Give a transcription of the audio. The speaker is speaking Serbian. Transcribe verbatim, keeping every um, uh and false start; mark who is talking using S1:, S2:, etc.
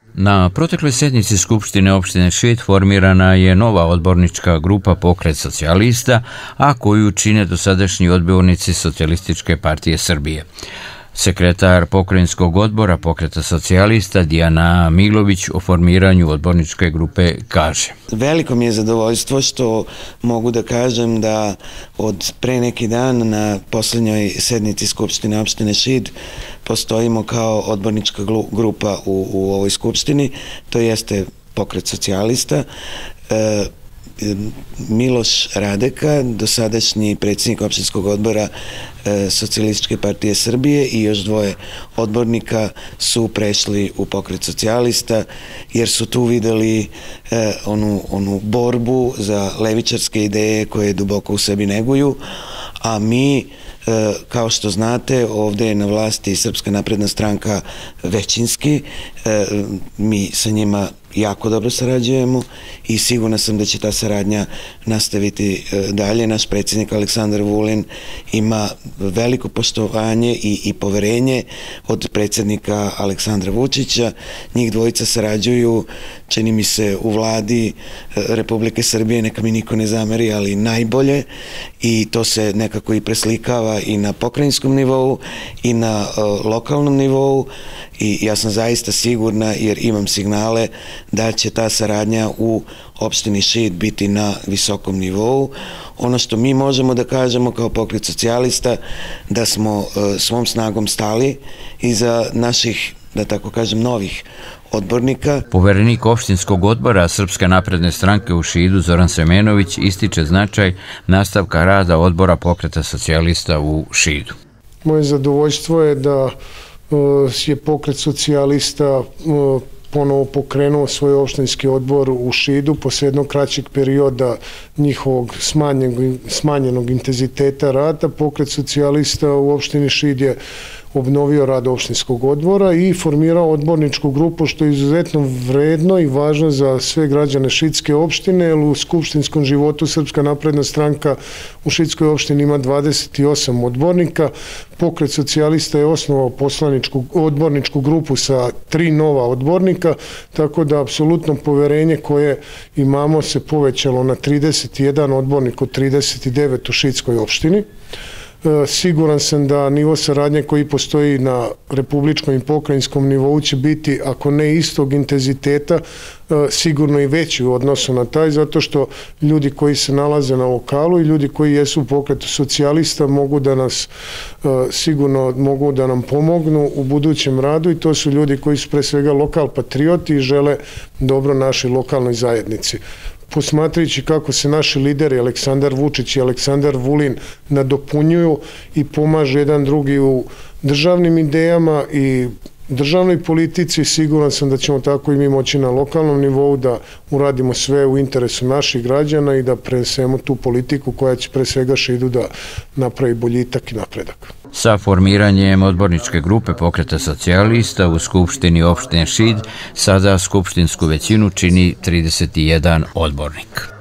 S1: Na protekloj sednici Skupštine opštine Šid formirana je nova odbornička grupa Pokret socijalista, a koju čine dosadašnji odbornici Socijalističke partije Srbije. Sekretar pokrajinskog odbora Pokreta socijalista Dijana Milović o formiranju odborničke grupe kaže:
S2: Veliko mi je zadovoljstvo što mogu da kažem da od pre neki dan na poslednjoj sednici Skupštine opštine Šid postojimo kao odbornička grupa u, u ovoj Skupštini. To jeste Pokret socijalista, e, Miloš Radeka, dosadašnji predsjednik opštinskog odbora e, Socijalističke partije Srbije, i još dvoje odbornika su prešli u Pokret socijalista jer su tu videli e, onu, onu borbu za levičarske ideje koje duboko u sebi neguju, a mi, kao što znate, ovde je na vlasti Srpska napredna stranka većinski, mi sa njima jako dobro sarađujemo i sigurna sam da će ta saradnja nastaviti dalje. Naš predsjednik Aleksandar Vulin ima veliko poštovanje i, i poverenje od predsjednika Aleksandra Vučića. Njih dvojica sarađuju, čini mi se, u vladi Republike Srbije, neka mi niko ne zameri, ali najbolje, i to se nekako i preslikava i na pokrajinskom nivou i na uh, lokalnom nivou, i ja sam zaista sigurna, jer imam signale, da će ta saradnja u opštini Šid biti na visokom nivou. Ono što mi možemo da kažemo kao Pokret socijalista, da smo uh, svom snagom stali iza naših, da tako kažem, novih odbornika.
S1: Poverenik opštinskog odbora Srpske napredne stranke u Šidu Zoran Semenović ističe značaj nastavka rada odbora Pokreta socijalista u Šidu.
S3: Moje zadovoljstvo je da je Pokret socijalista ponovo pokrenuo svoj opštinski odbor u Šidu posle jednog kraćeg perioda njihovog smanjenog, smanjenog intenziteta rada. Pokret socijalista u opštini Šid je obnovio rad opštinskog odbora i formirao odborničku grupu, što je izuzetno vredno i važno za sve građane Šidske opštine, jer u skupštinskom životu Srpska napredna stranka u Šidskoj opštini ima dvadeset osam odbornika. Pokret socijalista je osnovao poslaničku odborničku grupu sa tri nova odbornika, tako da apsolutno poverenje koje imamo se povećalo na trideset jedan odbornik od trideset devet u Šidskoj opštini. Siguran sam da nivo saradnje koji postoji na republičkom i pokrajinskom nivou će biti, ako ne istog intenziteta, sigurno i veći u odnosu na taj, zato što ljudi koji se nalaze na lokalu i ljudi koji jesu u Pokretu socijalista mogu da nas, sigurno mogu da nam pomognu u budućem radu, i to su ljudi koji su pre svega lokal patrioti i žele dobro našoj lokalnoj zajednici. Posmatrajući kako se naši lideri Aleksandar Vučić i Aleksandar Vulin nadopunjuju i pomažu jedan drugi u državnim idejama i državnoj politici, siguran sam da ćemo tako i mi moći na lokalnom nivou da uradimo sve u interesu naših građana i da prenesemo tu politiku koja će pre svega Šidu da napravi boljitak i napredak.
S1: Sa formiranjem odborničke grupe Pokreta socijalista u Skupštini opštine Šid sada skupštinsku većinu čini trideset jedan odbornik.